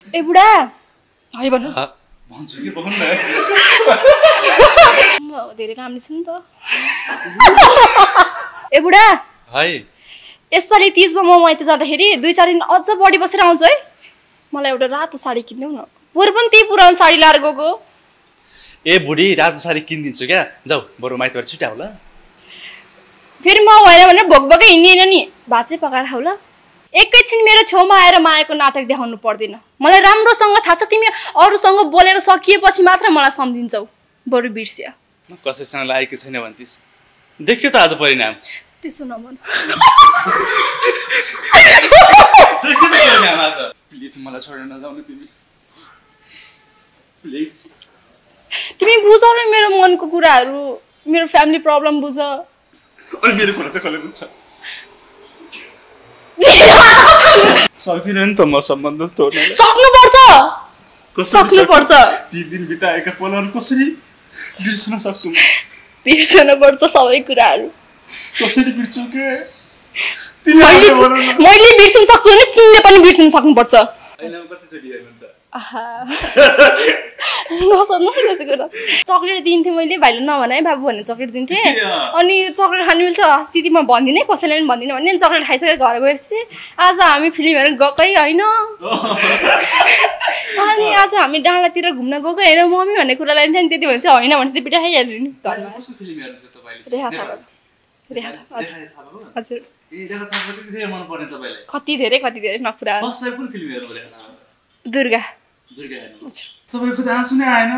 ए बुढा है भन्नु भन्छु कि भन्नु न म धेरै राम्रो छु नि त ए बुढा है यसपालि तीजमा म माइत जाँदाखेरि 2-4 दिन अझ बढी बसेर आउँछु है मलाई एउटा रातो साडी किन्देऊ न बरु पनि त्यही पुरानो साडी लाएर गएको ए बुढी रातो साडी किनिदिन्छु क्या जाऊ बरु माइतबार छिटो आऊ ल फेरि म होइन भनेर भोकभोकै हिँडिएन नि भात चाहिँ पकाएर खाऊ ल एकैछिन मेरो छेउमा आएर मायाको नाटक देखाउनु पर्दैन मलाई राम्रोसँग थाहा छ तिमी अरूसँग बोलेर सकिएपछि मात्र मलाई सम्झिन्छौ बरु बिर्स्या कसैसँग लागेको छैन भन्थिस् देख्यो त आज परिणाम त्यसो नभन देख्यो त परिणाम आज प्लिज मलाई छोडेर नजाउनु तिमी प्लिज तिमी बुझौ न मेरो मनको कुराहरू मेरो फ्यामिली प्रब्लम बुझ अनि मेरो कुरा चाहिँ कसले बुझ्छ सक्दिनँ नि त म सम्बन्ध तोड्न सक्नुपर्छ ती दिन बिताएका पलहरू कसरी बिर्सन सक्छु म बिर्सन पर्छ सबै कुराहरू कसरी बिर्छु के मैले बिर्सन सक्छु भने तिमीले पनि बिर्सन सक्नुपर्छ अहिले कतिचोटि हेर्नुहुन्छ नसोध्नु त्यस्तो कुरा चक्लेट दिन्थेँ मैले भाइले नभन है बाबु भनेर चक्लेट दिन्थेँ अनि चक्लेट खानु मिल्छ अस्ति म भन्दिनँ कसैलाई पनि भन्दिनँ भने चक्लेट खाइसकेर घर गएपछि आज हामी फिल्म हेरेर गएकै होइन अनि आज हामी डाँडातिर घुम्न गएको होइन मम्मी भन्ने कुरा लाइन्थ्यो नि त्यति भने चाहिँ होइन भने चाहिँ बिटाइहाल्यो नि हजुर कति धेरै नकुरा दुर्गा तपाईको त आँसु नै आएन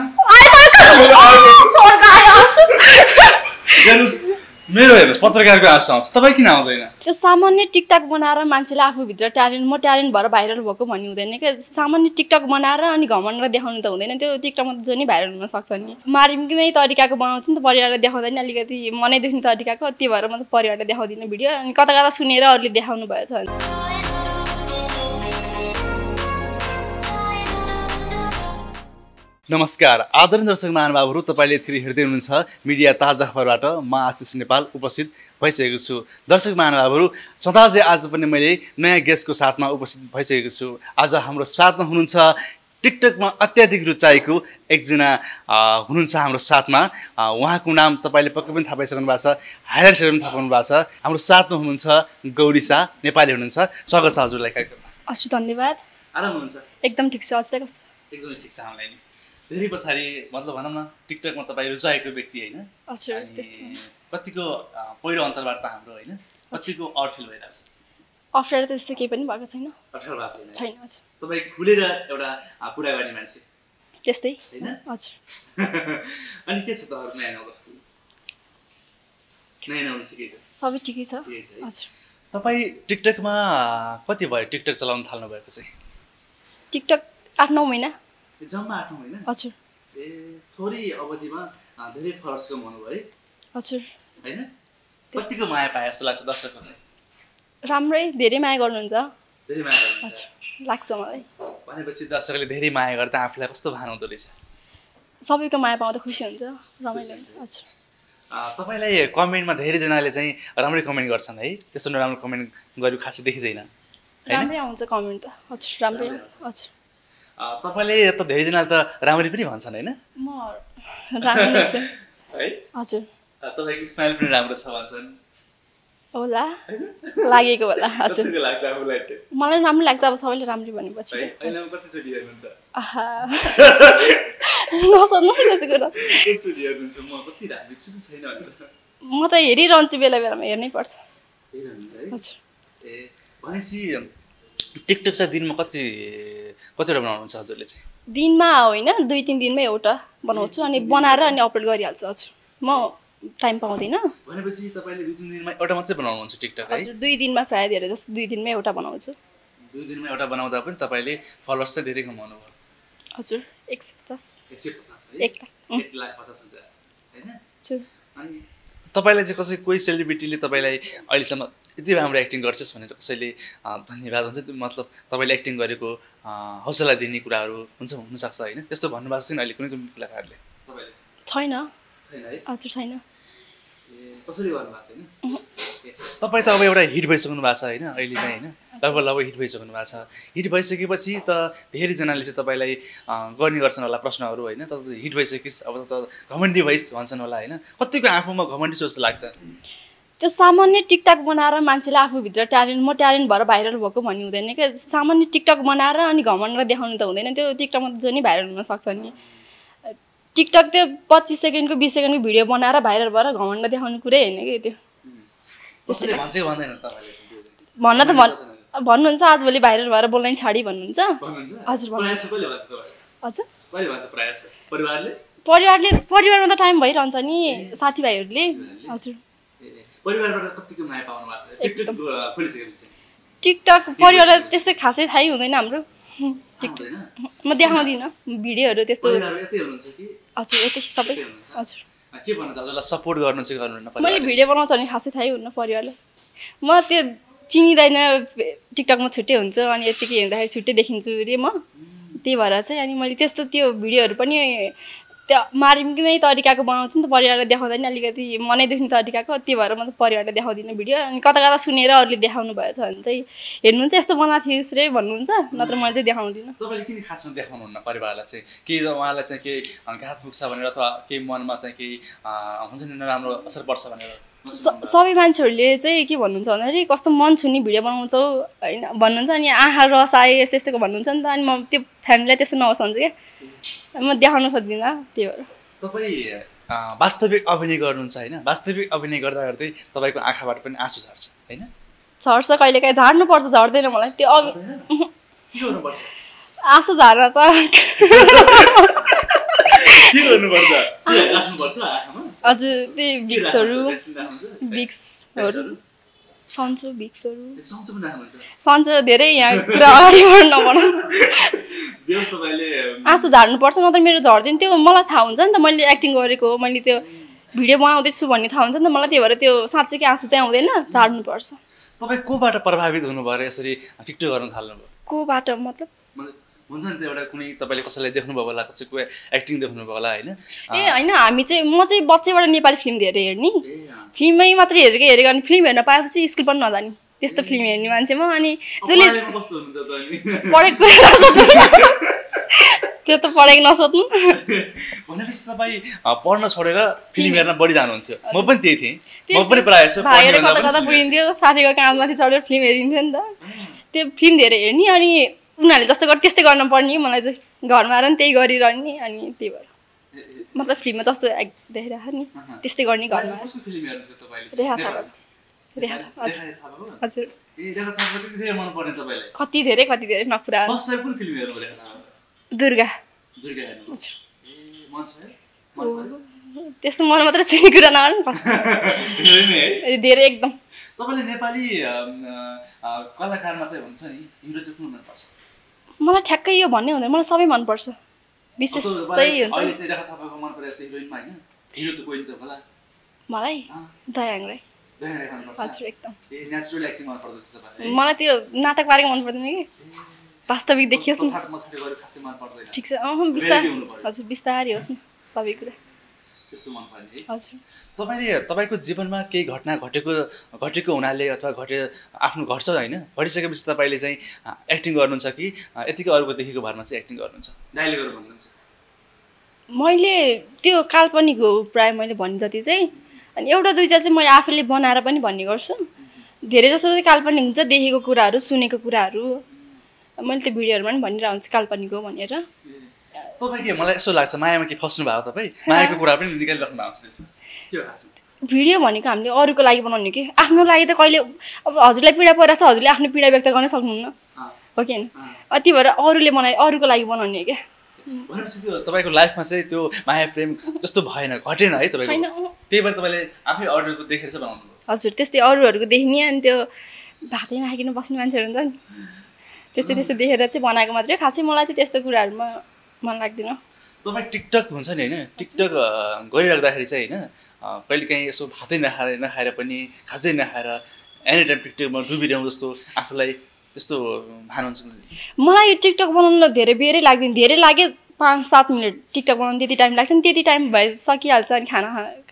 मेरो हेर्नुहोस् पत्रकारको आँसु आउँछ तपाईँ किन आउँदैन त्यो सामान्य टिकटक बनाएर मान्छेले आफूभित्र ट्यालेन्ट ट्यालेन्ट भएर भाइरल भएको भन्ने हुँदैन क्या सामान्य टिकटक बनाएर अनि घमण्ड देखाउनु त हुँदैन त्यो टिकटकमा त जो नि भाइरल हुन सक्छ नि मारिमकै तरिकाको बनाउँछ नि त परिवारलाई देखाउँदैन अलिकति मनै दुख्ने तरिकाको त्यो भएर म त परिवारलाई देखाउँदिनँ भिडियो अनि कता कता सुनेर अरूले देखाउनु भएछ नमस्कार आदरणीय दर्शक महानुभावहरू तपाईँले यति हेर्दै हुनुहुन्छ मिडिया ताजा खबरबाट म आशिष नेपाल उपस्थित भइसकेको छु दर्शक महानुभावहरू सदाझै आज पनि मैले नयाँ गेस्टको साथमा उपस्थित भइसकेको छु आज हाम्रो साथमा हुनुहुन्छ टिकटकमा अत्याधिक रुचाएको एकजना हुनुहुन्छ हाम्रो साथमा उहाँको नाम तपाईँले पक्कै पनि थाहा पाइसक्नु भएको छ हाइलाइट्सहरू पनि थाहा पाउनु भएको छ हाम्रो साथमा हुनुहुन्छ गौरी शाह नेपाली हुनुहुन्छ स्वागत छ हजुरलाई कार्यक्रममा हजुर धन्यवाद आराम हुनुहुन्छ एकदम ठिक छ हजुरलाई कस्तो एकदमै ठिक छ हामीलाई नि धेरै पछाडि मतलब भनौँ न टिकटकमा तपाईँ रुचाएको व्यक्ति होइन कतिको पहिलो अन्तर्वार्ता हाम्रो होइन कतिको अफिल भइरहेछ अप्ठ्यारो त त्यस्तो केही पनि भएको छैन छैन हजुर तपाईँ खुलेर एउटा कुरा गर्ने मान्छे त्यस्तै होइन हजुर अनि के छ त नयाँ नयाँ ठिकै छ सबै ठिकै छ हजुर तपाईँ टिकटकमा कति भयो टिकटक चलाउन थाल्नु भएको चाहिँ टिकटक 8-9 महिना जम्मा 8 महिना हजुर ए थोरै अवधिमा धेरै फरक कमाउनु भयो हजुर हैन कतिको माया पाए जस्तो लाग्छ दर्शकको चाहिँ राम्रै धेरै माया गर्नुहुन्छ धेरै माया गर्नुहुन्छ हजुर लाग्छ मलाई भनेपछि दर्शकले धेरै माया गर्दा आफूलाई कस्तो भान हुँदो रहेछ सबैको माया पाउँदा खुसी हुन्छ रमाइलो हुन्छ हजुर तपाईलाई कमेन्टमा धेरै जनाले चाहिँ राम्रै कमेन्ट गर्छन् है त्यसो नराम्रो कमेन्ट गरेको खासै देखिदैन राम्रै आउँछ कमेन्ट त हजुर राम्रै हजुर तपाईले त धेरै जनाले त राम्रै पनि भन्छन् हैन म राम्रो छु है हजुर तपाईको स्माइल पनि राम्रो छ भन्छन् होला लागेको होला हजुर कतिको लाग्छ आफुलाई चाहिँ मलाई राम्रो लाग्छ अब सबैले राम्रै भनेपछि अहिले कति चोटी हेर्नुहुन्छ आहा नसोध्नु त्यस्तो कुरा एक चोटी हेर्नुहुन्छ म कति राम्रो छु कि छैन भनेर म त हेरिरहन्छु बेला बेलामा हेर्नै पर्छ हेर्नुहुन्छ है हजुर ए भनेपछि टिकटक चाहिँ दिनमा कतिवटा बनाउनुहुन्छ हजुरले चाहिँ दिनमा होइन 2-3 दिनमै एउटा बनाउँछु अनि बनाएर अनि अपलोड गरिहाल्छु हजुर म टाइम पाउँदिनँ भनेपछि तपाईले 2-3 दिनमा एउटा मात्रै बनाउनुहुन्छ टिकटक है हजुर 2 दिनमा प्राय धेरै जस्तो 2 दिनमै एउटा बनाउँछु 2 दिनमा एउटा बनाउँदा पनि तपाईले फलोअर्स चाहिँ धेरै कमाउनु भयो हजुर 150 है 1,50,000 हैन अनि तपाईलाई चाहिँ कसै कोही सेलिब्रिटीले तपाईलाई अहिलेसम्म यति राम्रो एक्टिङ गर्छस् भनेर कसैले धन्यवाद हुन्छ मतलब तपाईले एक्टिङ गरेको हौसला दिने कुराहरू हुन सक्छ हैन त्यस्तो भन्नुभएको छैन अहिले कुनै कलाकारले तपाईले छैन छैन है हजुर छैन ए कसरी गर्नुभएको छैन तपाई त अब एउटा हिट भइसक्नु भएको छ हैन अहिले चाहिँ हैन लगभग हिट भइसक्नु भएको छ। हिट भइसकेपछि त धेरैजनाले चाहिँ तपाईँलाई गर्ने गर्छन् होला प्रश्नहरू होइन, त हिट भइसकिस् अब त घमण्डी भइस् भन्छन् होला होइन, कतिको आफूमा घमण्डी सोच लाग्छ? त्यो सामान्य टिकटक बनाएर मान्छेले आफूभित्र ट्यालेन्ट म ट्यालेन्ट भएर भाइरल भएको भन्ने हुँदैन क्या। सामान्य टिकटक बनाएर अनि घमण्ड देखाउनु त हुँदैन, त्यो टिकटकमा त जो नि भाइरल हुन सक्छ नि। टिकटक त्यो 25 सेकेन्डको 20 सेकेन्डको भिडियो बनाएर भाइरल भएर घमण्ड देखाउने कुरै होइन कि त्यो। भन्न त भन्नुहुन्छ आजभोलि भाइरल भएर बोल्नै छाडी भन्नुहुन्छ। हजुर हजुर परिवारमा त टाइम भइरहन्छ नि, साथीभाइहरूले। हजुर टिकटक परिवारलाई त्यस्तै खासै थाहै हुँदैन हाम्रो। म देखाउँदिनँ भिडियोहरू त्यस्तो। हजुर यतै सबै। हजुर के भन्न चाहन्छ होला, सपोर्ट गर्नु चाहिँ गर्नुहुन्न? मैले भिडियो बनाउँछ भने खासै थाहै हुन्न परिवारलाई। म त्यो चिनिँदैन, टिकटकमा छुट्टै हुन्छ अनि यतिकै हेर्दाखेरि छुट्टै देखिन्छु रे म, त्यही भएर चाहिँ। अनि मैले त्यस्तो त्यो भिडियोहरू पनि त्यो मार्मिङकै तरिकाको बनाउँछु नि त, परिवारलाई देखाउँदैन अलिकति मनै दुख्ने तरिकाको, त्यही भएर म त परिवारलाई देखाउँदिनँ भिडियो। अनि कता कता सुनेर अरूले देखाउनु भएछ भने चाहिँ हेर्नुहुन्छ यस्तो बनाएको थिइस् रे भन्नुहुन्छ, नत्र मैले चाहिँ देखाउँदिनँ। तपाईँले किन खासमा देखाउनुहुन्न परिवारलाई चाहिँ? के उहाँलाई चाहिँ केही घात पुग्छ भनेर अथवा केही मनमा चाहिँ केही हुन्छ नि नराम्रो असर पर्छ भनेर? सबै मान्छेहरूले चाहिँ के भन्नुहुन्छ भन्दाखेरि कस्तो मन छुने भिडियो बनाउँछौ होइन भन्नुहुन्छ, अनि आँखा रस आयो यस्तो यस्तोको भन्नुहुन्छ नि त। अनि म त्यो फ्यामिलीलाई त्यस्तो नहोस् भन्छ क्या, म देखाउन सक्दिनँ। त्यही भएर तपाईँ वास्तविक अभिनय गर्नुहुन्छ होइन, वास्तविक अभिनय गर्दा गर्दै तपाईँको आँखाबाट पनि आँसु झर्छ होइन? झर्छ कहिलेकाहीँ, झार्नुपर्छ, झर्दैन मलाई त्यो आँसु झार्न त। हजुर त्यही भिक्सहरू सन्चो भिक्सहरू सन्चो धेरै यहाँ कुरा अगाडि नभनौँ। आँसु झार्नुपर्छ नत्र मेरो झर्दैन, त्यो मलाई थाहा हुन्छ नि त मैले एक्टिङ गरेको, मैले त्यो भिडियो बनाउँदैछु भन्ने थाहा हुन्छ नि त मलाई, त्यही भएर त्यो साँच्चैकै आँसु चाहिँ आउँदैन, झार्नुपर्छ। तपाईँ कोबाट प्रभावित हुनुभयो यसरी टिकटक गर्न थाल्नुभयो? कोबाट मतलब हुन्छ नि त एउटा कुनै तपाईँले कसैलाई देख्नुभयो होला, कसैको एक्टिङ देख्नुभयो होला होइन? ए होइन, हामी चाहिँ म चाहिँ बच्चैबाट नेपाली फिल्म धेरै हेर्ने, फिल्ममै मात्रै हेरेको अनि फिल्म हेर्न पाएपछि स्कुल पनि नजाने त्यस्तो फिल्म हेर्ने मान्छे म। अनि जसले पढेको त्यो त पढेको नसोध्नु। भनेपछि तपाईँ पढ्न छोडेर फिल्म हेर्न बढी जानुहुन्थ्यो? म पनि त्यही थिएँ, म पनि प्रायः जस्तो भाइहरू कता कता पुगिन्थ्यो, साथीको काँधमाथि चढेर फिल्म हेरिन्थ्यो नि त। त्यो फिल्म धेरै हेर्ने अनि उनीहरूले जस्तो गर्यो त्यस्तै गर्न पर्ने, मलाई चाहिँ घरमा आएर नि त्यही गरिरहने। अनि त्यही भएर मतलब फिल्ममा जस्तो देखिरहेको नि त्यस्तै गर्ने घरमा। हजुर कति धेरै नकुरा। दुर्गा त्यस्तो मन मात्रै छैन कुरा नगर्नु धेरै एकदम। तपाईँले नेपाली कलाकारमा चाहिँ हुन्छ नि हिरो चाहिँ कुन मनपर्छ? मलाई ठ्याक्कै यो भन्ने हुँदैन, मलाई सबै मनपर्छ, विशेष चाहिँ हुन्छ मलाई दयाङ राई। हजुर एकदम मलाई त्यो नाटक पारेको मन पर्दैन कि वास्तविक देखियोस् न ठिक छ। बिस्तारै हजुर बिस्तारै होस् न सबै कुरा। हजुर तपाईँको जीवनमा केही घटना घटेको हुनाले अथवा आफ्नो घट्छ होइन, घटिसकेपछि तपाईँले चाहिँ एक्टिङ गर्नुहुन्छ कि यतिकै अरूको देखेको भरमा चाहिँ एक्टिङ गर्नुहुन्छ, डाइलेगहरू भन्नुहुन्छ? मैले त्यो काल्पनिक हो प्रायः मैले भन्ने जति चाहिँ, अनि एउटा दुईवटा चाहिँ मैले आफैले बनाएर पनि भन्ने गर्छु। धेरै जस्तो चाहिँ काल्पनिक हुन्छ, देखेको कुराहरू सुनेको कुराहरू मैले त्यो भिडियोहरूमा पनि भनिरहेको हुन्छु काल्पनिक हो भनेर। तपाईँ के मलाई यसो लाग्छ मायामा के फस्नु भएको, तपाईँ मायाको कुरा पनि निकालिराख्नु भएको छ त्यसमा के हो? भिडियो भनेको हामीले अरूको लागि बनाउने कि आफ्नो लागि त कहिले अब हजुरलाई पीडा परिरहेको छ हजुरले आफ्नो पीडा व्यक्त गर्न सक्नुहुन्न हो कि होइन, त्यही भएर अरूले बनाए अरूको लागि बनाउने क्या। भनेपछि त्यो तपाईँको लाइफमा चाहिँ त्यो माया प्रेम जस्तो भएन, घटेन है तपाईँको, त्यही भएर तपाईँले आफै अरूको देखेर चाहिँ बनाउनु? हजुर त्यस्तै अरूहरूको देख्ने अनि त्यो भातै नखाइकन बस्ने मान्छेहरू हुन्छ नि त्यस्तै देखेर चाहिँ बनाएको मात्रै, खासै मलाई चाहिँ त्यस्तो कुराहरूमा मन लाग्दैन। तपाईँ टिकटक हुन्छ नि होइन, टिकटक गरिराख्दाखेरि चाहिँ होइन कहिलेकाहीँ यसो भातै नखाएर पनि खाजै नखाएर एनी टाइम टिकटकमा डुबिरहँ जस्तो आफूलाई त्यस्तो भानुहुन्छ? मलाई यो टिकटक बनाउन धेरै बेरै लाग्दैन, धेरै लाग्यो 5-7 मिनट टिकटक बनाउनु त्यति टाइम लाग्छ नि, त्यति टाइम भए सकिहाल्छ अनि खाना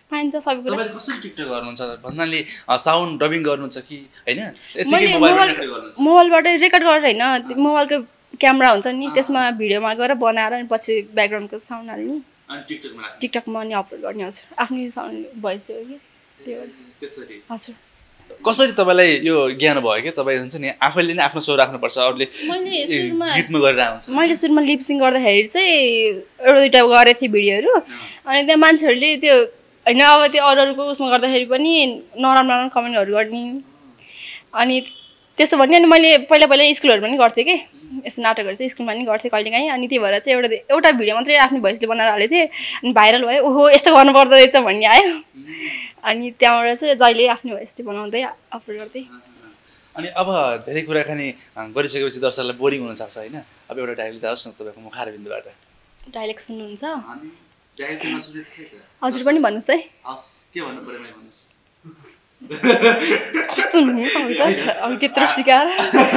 पाइन्छ सबै कुरा। तपाईँले कसरी टिकटक गर्नुहुन्छ भन्नाले साउन्ड डबिङ गर्नुहुन्छ कि होइन मैले मोबाइलबाट रेकर्ड गरेर होइन मोबाइलको क्यामेरा हुन्छ नि त्यसमा भिडियोमा गएर बनाएर अनि पछि ब्याकग्राउन्डको साउन्ड हाल्ने टिकटकमा अनि अपलोड गर्ने हजुर आफ्नै साउन्ड भोइस दियो कि त्यो त्यसरी हजुर। कसरी तपाईँलाई यो ज्ञान भयो कि तपाईँ हुन्छ नि आफैले नै आफ्नो स्वर राख्नुपर्छ अरूले गीतमा गरेर आउँछ। मैले सुरुमा लिपसिङ गर्दाखेरि चाहिँ एउटा दुइटा गरेको थिएँ भिडियोहरू अनि त्यहाँ मान्छेहरूले त्यो होइन अब त्यो अरूको उसमा गर्दाखेरि पनि नराम्रो नराम्रो कमेन्टहरू गर्ने अनि त्यस्तो भन्ने अनि मैले पहिला स्कुलहरू पनि गर्थेँ कि यस्तो नाटकहरू चाहिँ स्कुलमा पनि गर्थेँ कहिलेकाहीँ अनि त्यही भएर चाहिँ एउटा भिडियो मात्रै आफ्नो भोइसले बनाएर हालेको थिएँ अनि भाइरल भयो ओहो यस्तो गर्नुपर्दो रहेछ भन्ने आयो अनि त्यहाँबाट चाहिँ जहिले आफ्नो भोइसले बनाउँदै अपलोड गर्दै। अनि अब धेरै कुराकानी गरिसकेपछि दर्शकलाई बोरिङ हुनसक्छ होइन अब एउटा डायलग त होस् न तपाईँको मुखारबिन्दबाट डायलग सुन्नुहुन्छ हजुर पनि भन्नुहोस् है के भन्नु पर्यो मैले भन्नुहोस् कस्तो हुनुहुन्छ अब त्यत्रो सिकाएर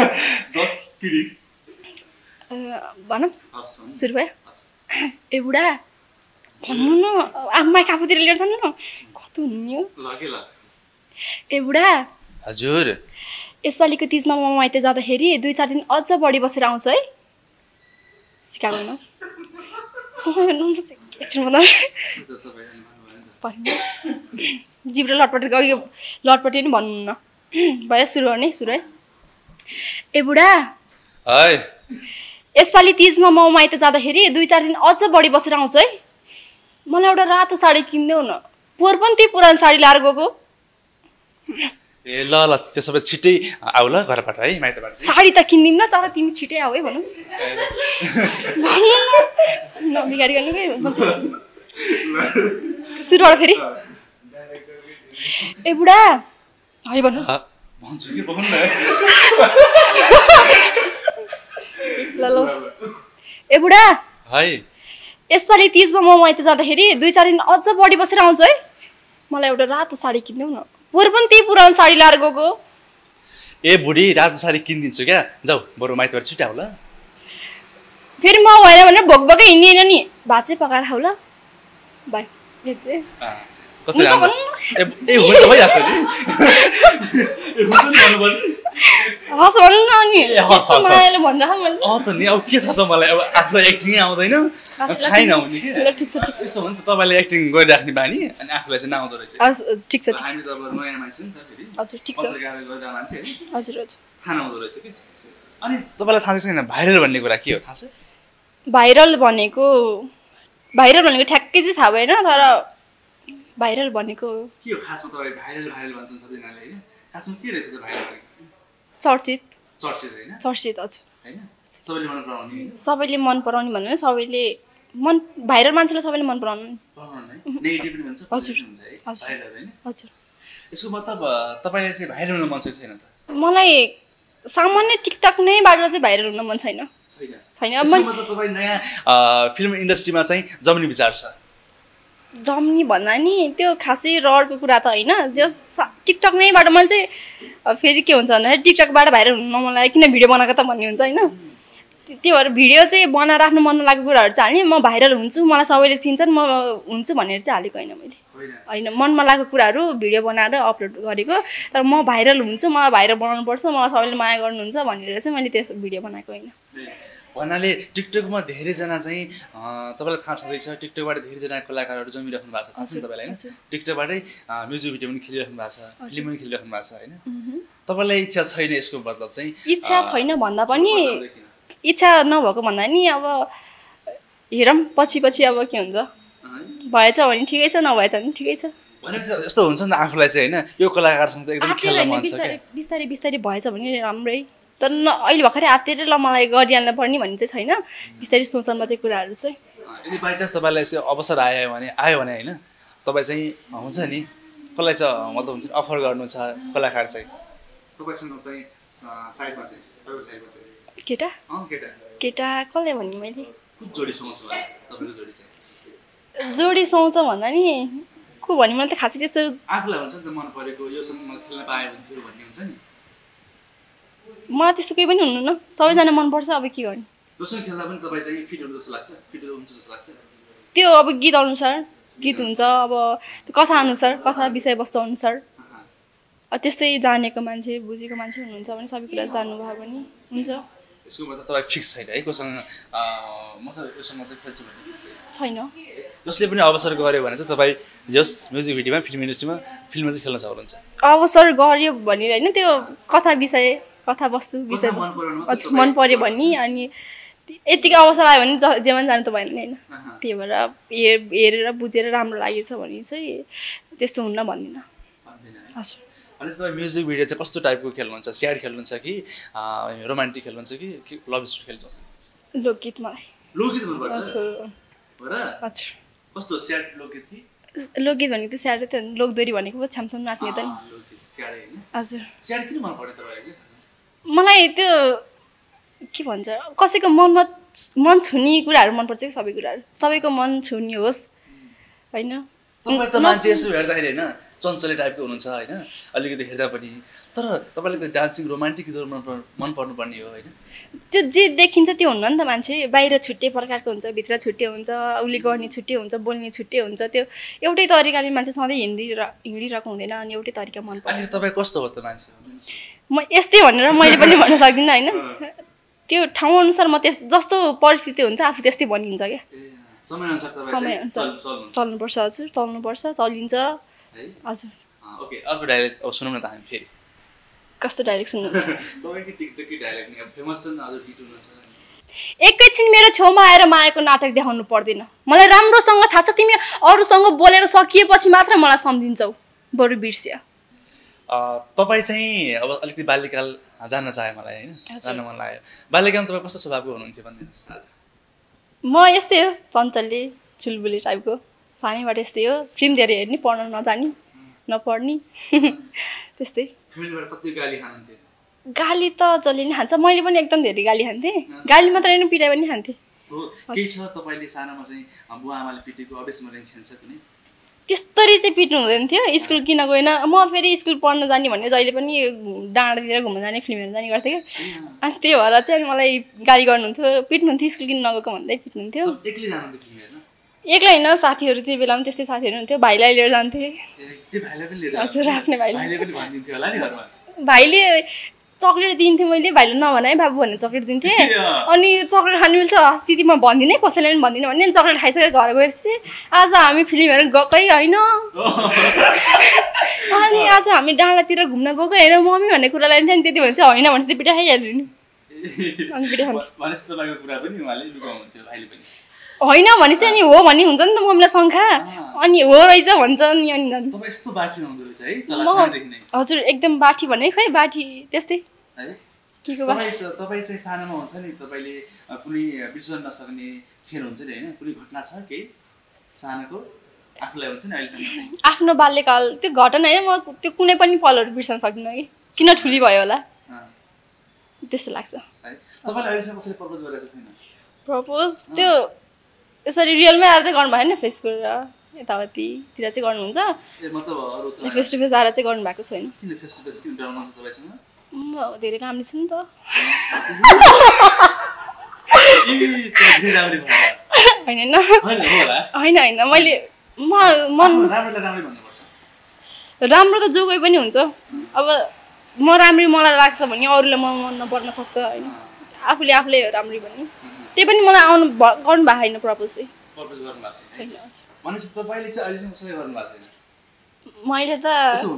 भनौँ सुरु भयो ए बुढा भन्नु न आमा काफुतिर लिएर जानु न कस्तो हुनु ए बुढा हजुर यसपालिको तिजमा म माइत जाँदाखेरि 2-4 दिन अझ बढी बसेर आउँछ है सिकाएको न जिब्रो लटपटेको अघि लटपटे नि भन्नु न भयो सुरु गर्ने सुरु है ए बुढा है यसपालि तिजमा म माइत जाँदाखेरि 2-4 दिन अझ बढी बसेर आउँछ है मलाई एउटा रातो साडी किनिदेऊ न पोहोर पनि त्यही पुरानो साडी लाएर गएको ए ल ल त्यसो भए छिट्टै आऊ ल घरबाट है माइतबाट साडी त किनिदिउँ न तर तिमी छिट्टै आऊ है भनौँ नबिगारी गर्नु सुरुबाट फेरि ए बुढा है भन्नु भन्छु कि भन्नु न ल ल ए बुढा है यसपालि तिजमा म माइत जाँदाखेरि 2-4 दिन अझ बढी बसेर आउँछु है मलाई एउटा रातो साडी किनिदेऊ न पोहोर पनि त्यही पुरानो साडी लाएर गएको ए बुढी रातो साडी किनिदिन्छु क्या जाऊ बरु माइतबाट छिट्टै आऊ ल फेरि म होइन भनेर भोकभोकै हिँड्ने नि भात चाहिँ पकाएर खाऊ ल बाई हुन्छ भइहाल्छ नि हस् भन्नु न अनि त नि अब के थाहा त मलाई अब आफूलाई एक्टिङ आउँदैन थाहै नहुने कि यस्तो हो नि त तपाईँले एक्टिङ गरिराख्ने बानी अनि आफूलाई चाहिँ नआउँदो रहेछ ठिक छ हामी त अब नयाँ मान्छे नि त फेरि हजुर ठिक छ गरिरहेको मान्छे हजुर हजुर थाहा नहुँदो रहेछ कि अनि तपाईँलाई थाहा छैन भाइरल भन्ने कुरा के हो थाहा छ भाइरल भनेको ठ्याक्कै चाहिँ थाहा भएन तर भाइरल भनेको के हो खासमा तपाईँ भाइरल भन्छन् सबैजनाले होइन खासमा के रहेछ त भाइरल भनेको चर्चित होइन चर्चित हजुर होइन सबैले मन पराउने सबैले मन पराउने भन्नु सबैले भाइरल मान्छेलाई सबैले मन पराउनु नेगेटिभ पनि भन्छ हजुर भाइरल होइन हजुर यसको मतलब तपाईँले चाहिँ भाइरल हुन मन छैन त मलाई सामान्य टिकटक नै बाट चाहिँ भाइरल हुन मन छैन मतलब तपाईँ नयाँ फिल्म इन्डस्ट्रीमा चाहिँ जम्ने विचार छ जम्नी भन्दा नि त्यो खासै रहरको कुरा त होइन जस टिकटक नैबाट मैले चाहिँ फेरि के हुन्छ भन्दाखेरि टिकटकबाट भाइरल हुनु मलाई किन भिडियो बनाएको त भन्ने हुन्छ होइन त्यही भएर भिडियो चाहिँ बनाएर आफ्नो मन लागेको कुराहरू चाहिँ हाल्ने म भाइरल हुन्छु मलाई सबैले चिन्छन् म हुन्छु भनेर चाहिँ हालेको होइन मैले होइन मनमा लागेको कुराहरू भिडियो बनाएर अपलोड गरेको तर म भाइरल हुन्छु मलाई भाइरल बनाउनु पर्छ मलाई सबैले माया गर्नुहुन्छ भनेर चाहिँ मैले त्यस भिडियो बनाएको होइन भन्नाले टिकटकमा धेरैजना चाहिँ तपाईँलाई थाहा छँदैछ टिकटकबाट धेरैजना कलाकारहरू जमिराख्नु भएको छ थाहा छ नि तपाईँलाई होइन टिकटकबाटै म्युजिक भिडियो पनि खेलिराख्नु भएको छ फिल्म पनि खेलिराख्नु भएको छ होइन तपाईँलाई इच्छा छैन यसको मतलब चाहिँ इच्छा छैन भन्दा पनि इच्छा नभएको भन्दा नि अब हेरौँ पछि अब के हुन्छ भएछ भने ठिकै छ नभएछ भने ठिकै छ भनेपछि यस्तो हुन्छ नि त आफूलाई चाहिँ होइन यो कलाकारसँग त एकदम खेल्न मन छ क्या बिस्तारै भएछ भने राम्रै तर अहिले भर्खरै आत्तिएर ल मलाई गरिहाल्नु पर्ने भन्ने चाहिँ छैन बिस्तारै सोचन मात्रै कुराहरू चाहिँ यदि बाइचान्स तपाईँलाई चाहिँ अवसर आयो भने होइन तपाईँ चाहिँ हुन्छ नि कसलाई चाहिँ मतलब हुन्छ अफर गर्नु छ कलाकार चाहिँ तपाईँसँग चाहिँ साइडमा चाहिँ केटा कसले भन्ने मैले जोडी सुहाउँछ तपाईँको जोडी चाहिँ जोडी सुहाउँछ भन्दा नि को भन्ने मलाई त खासै त्यस्तो आफूलाई हुन्छ नि त मन परेको योसँग म खेल्न पाएँ भने थियो भन्ने हुन्छ नि मलाई त्यस्तो केही पनि हुनु न सबैजना मनपर्छ अब के गर्ने जोसँग खेल्दा पनि तपाईँ चाहिँ फिट हुनु जस्तो लाग्छ फिट हुनुहुन्छ जस्तो लाग्छ त्यो अब गीत अनुसार गीत हुन्छ अब त्यो कथाअनुसार कथा विषयवस्तु अनुसार त्यस्तै जानेको मान्छे बुझेको मान्छे हुनुहुन्छ भने सबै कुरा जान्नुभयो भने हुन्छ। यसको मतलब तपाईँ फिक्स छैन है कोसँग मसँग योसँग चाहिँ खेल्छु भन्ने छैन। जसले पनि अवसर गऱ्यो भने चाहिँ तपाईँ जस म्युजिक भिडियोमा फिल्म इन्डस्ट्रीमा फिल्ममा चाहिँ खेल्न सक्नुहुन्छ। अवसर गऱ्यो भने होइन त्यो कथा विषय कथावस्तु विषय मन पर्यो भने अनि यतिकै अवसर आयो भने जेमा जानु त भएन नि होइन। त्यही भएर हेरेर बुझेर राम्रो लागेछ भने चाहिँ त्यस्तो हुन्न भन्दिनँ। हजुर। अनि तपाईँ म्युजिक भिडियो चाहिँ कस्तो टाइपको खेल्नुहुन्छ? स्याड खेल्नुहुन्छ कि रोमान्टिक खेल्नुहुन्छ कि लभ स्टोरी खेल्नुहुन्छ? लोकगीत मलाई लोकगीत मनपर्छ हो र? हजुर। कस्तो स्याड लोकगीत कि? लोकगीत भनेको त स्याडै त लोकदोरी भनेको पो छ्यामछ्याम नाच्ने त नि। लोकगीत स्याडै हैन? हजुर। स्याड किन मन पर्यो तपाईलाई चाहिँ? मलाई त्यो के भन्छ कसैको मन छुने कुराहरू मनपर्छ कि सबै कुराहरू सबैको मन छुने होस् होइन। तपाईँ त मान्छे यसो हेर्दाखेरि होइन चञ्चले टाइपको हुनुहुन्छ होइन अलिकति हेर्दा पनि तर तपाईँले त डान्सिङ रोमान्टिक गीतहरू मन पर्नुपर्ने हो होइन। त्यो जे देखिन्छ त्यो हुन्न नि त मान्छे बाहिर छुट्टै प्रकारको हुन्छ भित्र छुट्टै हुन्छ उसले गर्ने छुट्टै हुन्छ बोल्ने छुट्टै हुन्छ त्यो एउटै तरिकाले मान्छे सधैँ हिँडिरहेको हुँदैन अनि एउटै तरिका मन पर्छ। तपाईँ कस्तो हो त मान्छे? म यस्तै भनेर मैले पनि भन्न सक्दिनँ होइन। त्यो ठाउँ अनुसार म जस्तो परिस्थिति हुन्छ आफू त्यस्तै बनिन्छ क्या। समयअनुसार चल्नुपर्छ। हजुर चल्नुपर्छ चलिन्छ। हजुर। ओके अर्को डायलग अब सुनौँ न त हामी फेरि। कस्तो डायलग सुन्नुहुन्छ? तपाईँको टिकटकी डायलग नि अब फेमस छ नि हजुर हिट हुनुहुन्छ। एकैछिन मेरो छेउमा आएर मायाको नाटक देखाउनु पर्दैन। मलाई राम्रोसँग थाहा छ तिमी अरूसँग बोलेर सकिएपछि मात्र मलाई सम्झिन्छौ बरु बिर्स्या। तपाईँ चाहिँ अब अलिकति बाल्यकाल जान्न चाहे मलाई होइन जान्न मन लाग्यो। बाल्यकालमा तपाईँ कस्तो स्वभावको हुनुहुन्थ्यो भनिदिनुहोस् न। म यस्तै हो चञ्चले चुलबुली टाइपको सानैबाट यस्तै हो फिल्म धेरै हेर्ने पढ्न नजानी नपढ्ने त्यस्तै। गाली त जसले नि खान्छ मैले पनि एकदम धेरै गाली खान्थेँ गाली मात्रै होइन पिटाइ पनि खान्थेँ। त्यस्तरी चाहिँ पिट्नु हुँदैन थियो स्कुल किन गएन म फेरि स्कुल पढ्न जाने भन्ने जहिले पनि डाँडातिर घुम्न जाने फिल्म हेर्न जाने गर्थेँ क्या अनि त्यही भएर चाहिँ मलाई गाली गर्नुहुन्थ्यो पिट्नुहुन्थ्यो स्कुल किन नगएको भन्दै पिट्नुहुन्थ्यो। एक्लै होइन साथीहरू त्यो बेलामा त्यस्तै साथीहरू हुन्थ्यो भाइलाई लिएर जान्थेँ। हजुर आफ्नै भाइले चक्लेट दिन्थेँ मैले भाइले नभनाएँ बाबु भनेर चक्लेट दिन्थेँ अनि चक्लेट खानु मिल्छ अस्ति म भन्दिनँ कसैलाई पनि भन्दिनँ भने चक्लेट खाइसकेर घर गएपछि आज हामी फिल्म हेरेर गएकै होइन अनि आज हामी डाँडातिर घुम्न गएको होइन मम्मी भन्ने कुरा लाइन्थ्यो नि त्यति भने चाहिँ होइन भने चाहिँ पिटा खाइहाल्यो नि होइन भनेपछि अनि हो भन्ने हुन्छ नि त मम्मीलाई शङ्का अनि हो रहेछ भन्छ नि अनि हजुर एकदम बाठी भने खै बाठी त्यस्तै तपाईँ चाहिँ सानोमा हुन्छ नि तपाईँले कुनै बिर्सन नसक्ने क्षण हुन्छ नि होइन कुनै घटना छ केही सानोको आफूलाई हुन्छ नि अहिलेसम्म चाहिँ आफ्नो बाल्यकाल त्यो घटना होइन म त्यो कुनै पनि पलहरू बिर्सन सक्दिनँ कि किन ठुली भयो होला त्यस्तो लाग्छ। प्रपोज त्यो यसरी रियलमै आएर चाहिँ गर्नु भएन फेस गरेर यतावतितिर चाहिँ गर्नुहुन्छ फेस टु फेस आएर चाहिँ गर्नु भएको छैन। म धेरै राम्रो छु नि त होइन होइन मैले राम्रो त जो कोही पनि हुन्छ अब म राम्री मलाई लाग्छ भने अरूलाई मन नपर्न सक्छ होइन आफूले राम्री भन्ने त्यही पनि मलाई गर्नु भएको छैन प्रपोज चाहिँ मैले त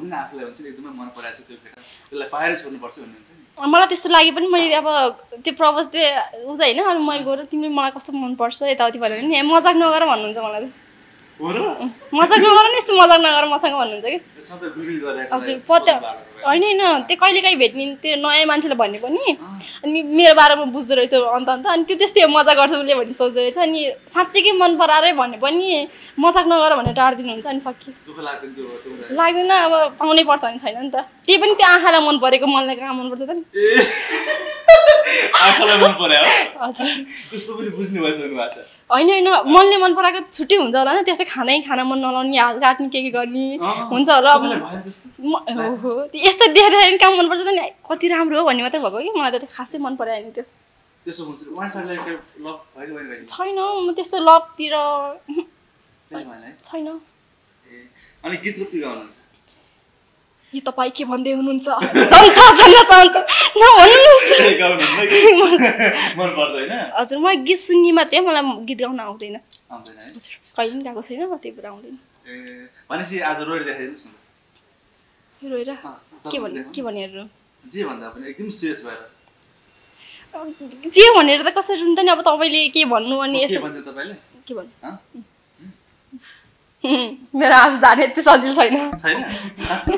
मलाई त्यस्तो लाग्यो पनि मैले अब त्यो प्रपोज चाहिँ उ चाहिँ होइन अनि मैले गएर तिमीले मलाई कस्तो मनपर्छ यताउति भनेर नि मजाक नगर भन्नुहुन्छ मलाई मजाक नगर नि यस्तो मजाक नगर मसँग भन्नुहुन्छ कि हजुर पत्ता होइन त्यो कहिलेकाहीँ भेट्ने त्यो नयाँ मान्छेलाई भन्ने पनि अनि मेरो बारेमा बुझ्दो रहेछ अन्त अनि त्यो त्यस्तै मजा गर्छ उसले भन्ने सोच्दो रहेछ अनि साँच्चीकै मन पराएरै भन्ने पनि मजाक नगर भनेर टाढिदिनुहुन्छ अनि सक्यो लाग्दैन अब पाउनै पर्छ भने छैन नि त त्यही पनि त्यो आँखालाई मन परेको मनलाई कहाँ मनपर्छ त नि होइन मनले मन पराएको छुट्टै हुन्छ होला नि त्यस्तै खाना मन नलाउने हात काट्ने के गर्ने हुन्छ होला हो यस्तो देखेर कहाँ मनपर्छ त नि कति राम्रो हो भन्ने मात्रै भएको कि मलाई त खासै मन परायो नि त्यो छैन म त्यस्तो लभतिर त्यसले भएन है छैन। ए अनि गीत कति गाउनुहुन्छ यो तपाईँ के भन्दै हुनुहुन्छ जनता जान्न चाहन्छ नभन्नुहोस् मन पर्दैन हजुर म गीत सुन्ने मात्रै मलाई गीत गाउन आउँदैन आउँदैन है हजुर कहिले पनि गएको छैन त्यही भएर आउँदैन ए भनेपछि आज रोएर देखाइदिनुहोस् न रोएर के भनेर जे भन्दा पनि एकदम सिरियस भएर जे भनेर त कसरी रुन्छ नि अब तपाईँले के भन्नु अनि के यस्तो भन्दै तपाईँले के भन्नु मेरो आँसु धार्ने यति सजिलो छैन छैन साँच्चै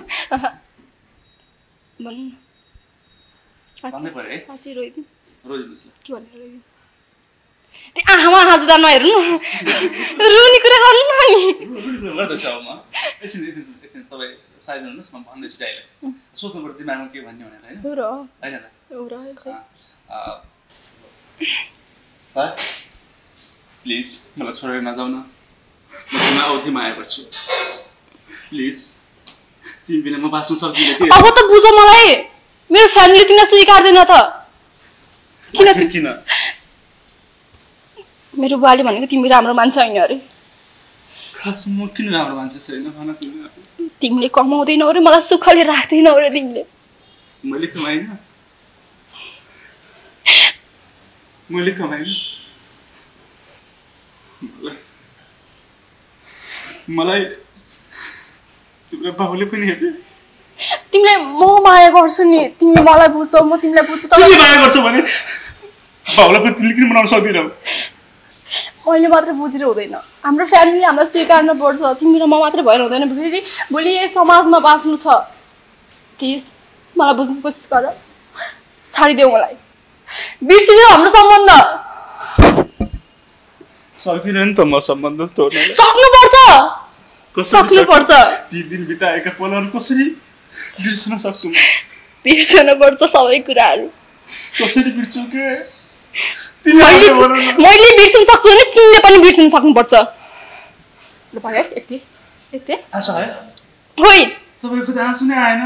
भन्नु भन्नै पर्यो है साँच्चै रोइदिउँ रोइदिनुहोस् ल के भनेर रोइदिउँ त्यो आँखामा आँसु धार्नु हेर्नु रुने कुरा गर्नु न नि गर्दैछु अब म एकछिन तपाईँ साइड हुनुहोस् म भन्दैछु डाइरेक्ट सोच्नुपर्छ दिमागमा के भन्ने भनेर होइन हो र होइन हो र प्लिज मलाई छोडेर नजाऊ न म तिमीलाई औधी माया गर्छु प्लिज तिमी बिना म बाँच्नु सक्दिनँ के अब त बुझ मलाई मेरो फ्यामिली किन स्वीकार्दैन त किन मेरो बुवाले भनेको तिमी राम्रो मान्छे होइन अरे खास म किन राम्रो मान्छे छैन भन तिमी तिमीले कमाउँदैनौ अरे मलाई सुखले राख्दैनौ अरे तिमीले मैले कमाइन मलाई तिम्रो बाबुले पनि हेर्यो तिमीलाई म माया गर्छु नि तिमी मलाई बुझ्छौ म तिमीलाई बुझ्छु तिमीले माया गर्छौ भने बाबुलाई पनि तिमीले किन बनाउन सक्दिनौ मैले मात्र बुझेर हुँदैन हाम्रो फ्यामिलीले हामीलाई स्वीकार्न पर्छ तिमी र म मात्र भएर हुँदैन फेरि भोलि यही समाजमा बाँच्नु छ प्लिज मलाई बुझ्ने कोसिस गर छाडिदेऊ मलाई बिर्सिदेऊ हाम्रो सम्बन्ध सक्दिनँ नि त म सम्बन्ध तोड्न सक्नुपर्छ ती दिन बिताएका पलहरू कसरी बिर्सन सक्छु म बिर्सन पर्छ सबै कुराहरू कसरी बिर्छु के मैले बिर्सन सक्छु भने तिमीले पनि बिर्सन सक्नुपर्छ ल भयो यति आशा है होइ तपाईको त आँसु नै आएन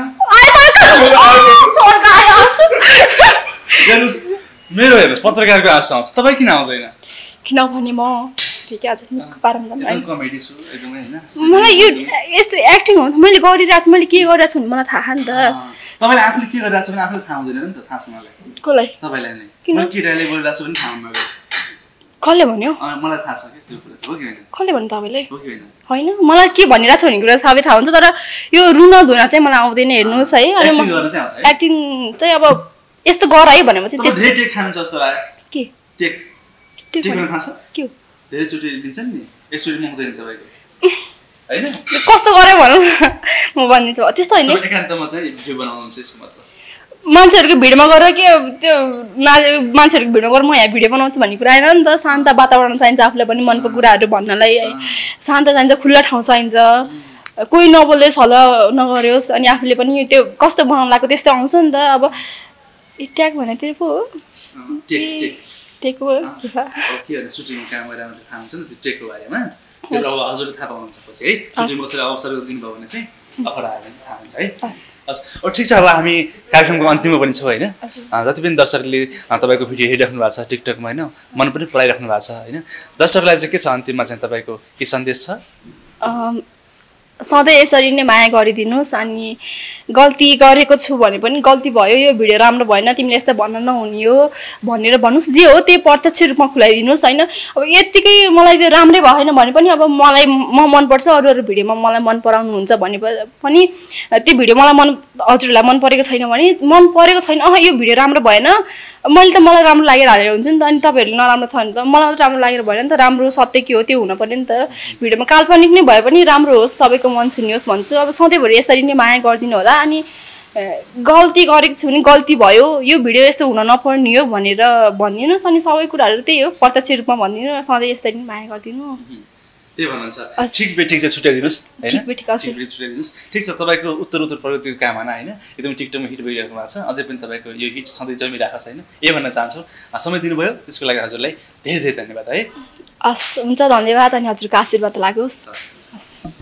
हेर्नुहोस् मेरो हेर्नुहोस् पत्रकारको आँसु आउँछ तपाईँ किन आउँदैन किनभने म ठिकै आज कमेडी छु एकदमै हैन मलाई यो यस्तो एक्टिङ हो मैले गरिरहेको छु मैले के गरिरहेको छु भने मलाई थाहा नि त तपाईँले आफूले के गरिरहेको छ भने आफूले थाहा हुँदैन नि त थाहा छ मलाई कसलाई तपाईँलाई नै मैले केटाले बोलिरहेको छु भने थाहा हुन्न कसले भन्यो मलाई थाहा छ कि त्यो कुरा हो कि होइन कसले भन्यो तपाईँले हो कि होइन होइन मलाई के भनिरहेको छ भन्ने कुरा सबै थाहा हुन्छ तर यो रुन धुन चाहिँ मलाई आउँदैन हेर्नुहोस् है अनि एक्टिङ चाहिँ अब यस्तो गर है भनेपछि धेरै टेक खानु जस्तो लाग्यो के टेक गर्न थाहा छ के हो धेरैचोटि लिन्छन् नि एकचोटि माग्दैन तपाईँको होइन कस्तो गरे भनौँ म भनिदिन्छु त्यस्तो होइन एकान्तमा चाहिँ भिडियो बनाउनुहुन्छ यसको मतलब मान्छेहरूको भिडमा गएर के त्यो मान्छेहरूको भिडमा गएर म यहाँ भिडियो बनाउँछु भन्ने कुरा आएन नि त शान्त वातावरण चाहिन्छ आफूलाई पनि मनको कुराहरू भन्नलाई है शान्त चाहिन्छ खुल्ला ठाउँ चाहिन्छ कोही नबोल्दै छल नगर्योस् अनि आफूले पनि त्यो कस्तो बनाउनु लाग्यो त्यस्तो आउँछ नि त अब ट्याग भने त्यही पो हो टेक हो के अरे सुटिङमा काम गरेर थाहा हुन्छ नि त्यो टेकको बारेमा त्यो अब हजुरले थाहा पाउनुहुन्छ पछि है सुटिङ बसेर अवसर दिनुभयो भने चाहिँ अफर आयो भने चाहिँ थाहा हुन्छ है हस् ठिक छ अब हामी कार्यक्रमको अन्तिममा पनि छौँ होइन जति पनि दर्शकले तपाईँको भिडियो हेरिराख्नु भएको छ टिकटकमा होइन मन पनि पराइराख्नु भएको छ होइन दर्शकलाई चाहिँ के छ अन्तिममा चाहिँ तपाईँको के सन्देश छ सधैँ यसरी नै माया गरिदिनुहोस् अनि गल्ती गरेको छु भने पनि गल्ती भयो यो भिडियो राम्रो भएन तिमीले यस्तो भन्न नहुने हो भनेर भन्नुहोस् जे हो त्यही प्रत्यक्ष रूपमा खुलाइदिनुहोस् होइन अब यत्तिकै मलाई त्यो राम्रै भएन भने पनि अब मलाई म मनपर्छ अरू भिडियोमा मलाई मन पराउनुहुन्छ भने पनि त्यो भिडियो मलाई हजुरहरूलाई मन परेको छैन भने मन परेको छैन यो भिडियो राम्रो भएन मैले त मलाई राम्रो लागेर हालेर हुन्छ नि त अनि तपाईँहरूले नराम्रो छ भने त मलाई त राम्रो लागेर भएन नि त राम्रो सत्य के हो त्यो हुन पर्यो नि त भिडियोमा काल्पनिक नै भए पनि राम्रो होस् तपाईँको मन छुनियोस् भन्छु अब सधैँभरि यसरी नै माया गरिदिनु होला अनि गल्ती गरेको छु भने गल्ती भयो यो भिडियो यस्तो हुन नपर्ने हो भनेर भनिदिनुहोस् अनि सबै कुराहरू त्यही हो प्रत्यक्ष रूपमा भनिदिनु सधैँ यसरी नै माया गरिदिनु त्यही भन्नुहुन्छ ठिक चाहिँ छुट्याइदिनुहोस् होइन छुट्याइदिनुहोस् ठिक छ तपाईँको उत्तर प्रगतिको कामना होइन एकदम टिकटकमा हिट भइरहेको भएको छ अझै पनि तपाईँको यो हिट सधैँ जमिरहेको छ होइन यही भन्न चाहन्छु समय दिनुभयो त्यसको लागि हजुरलाई धेरै धेरै धन्यवाद है हस् हुन्छ धन्यवाद अनि हजुरको आशीर्वाद लागोस्